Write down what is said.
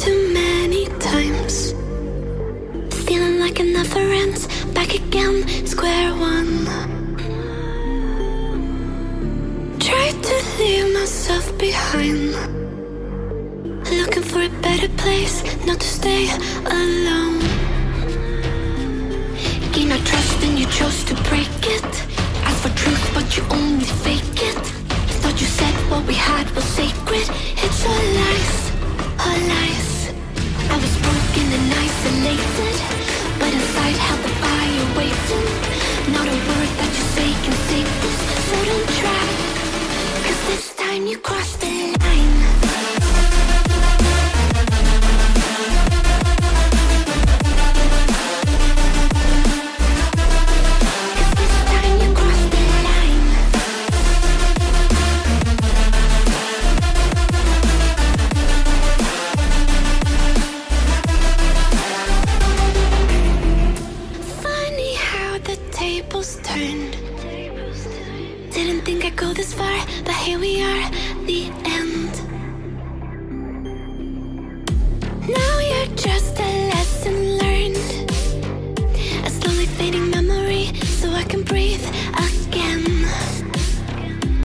too many times. Feeling like it never ends. Back again, square one. Tried to leave myself behind, looking for a better place, not to stay alone. Gain our trust and you chose to break it. Ask for truth but you only fake it. Thought you said what we had was sacred. It's all lies, all lies. I was broken and isolated, but inside held the fire waiting. Not a word that you say can save this, so don't try, 'cause this time you crossed the line. Turned. Didn't think I'd go this far, but here we are, the end.